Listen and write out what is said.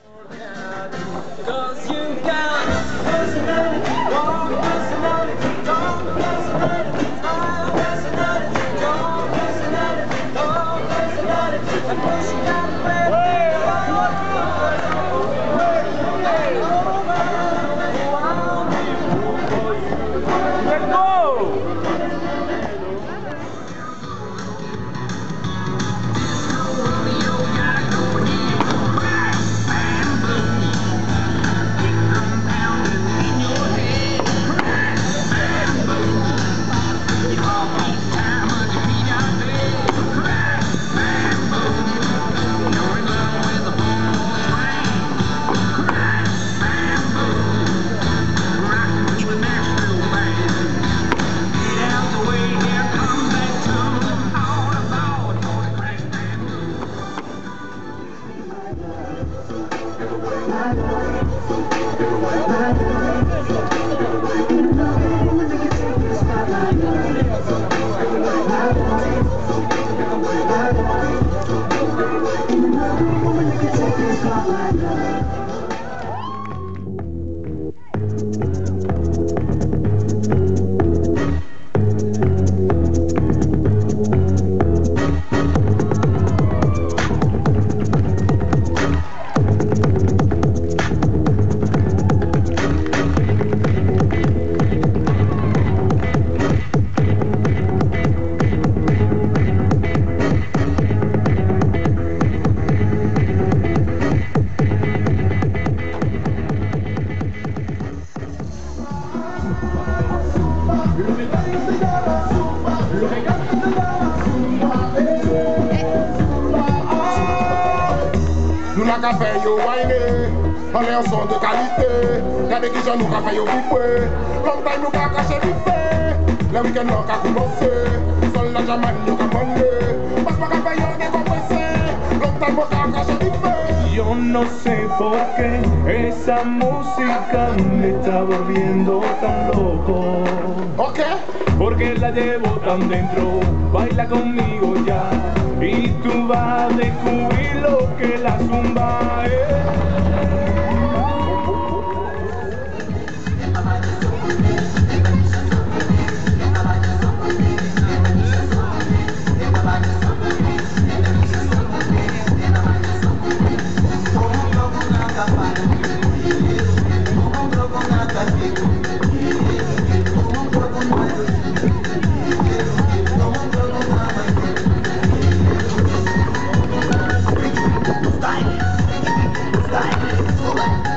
Cause you got personality, strong personality, strong personality, strong personality, strong personality, strong personality, and let's go! Nous n'a qu'à faire yo whiner, on est en son de qualité. Regardez qui j'en nous qu'à faire yo vipoué. Long time nous qu'à cacher vite. Le week-end nous qu'à commencer. Seul la Jamaïque nous qu'à manger. Parce pas qu'à faire yo décompressé. Long time nous qu'à cacher vite. Yo no sé por qué esa música me está volviendo tan loco. Ok. Porque la llevo tan dentro, baila conmigo ya. Y tú vas a descubrir lo que la zumba es. Style.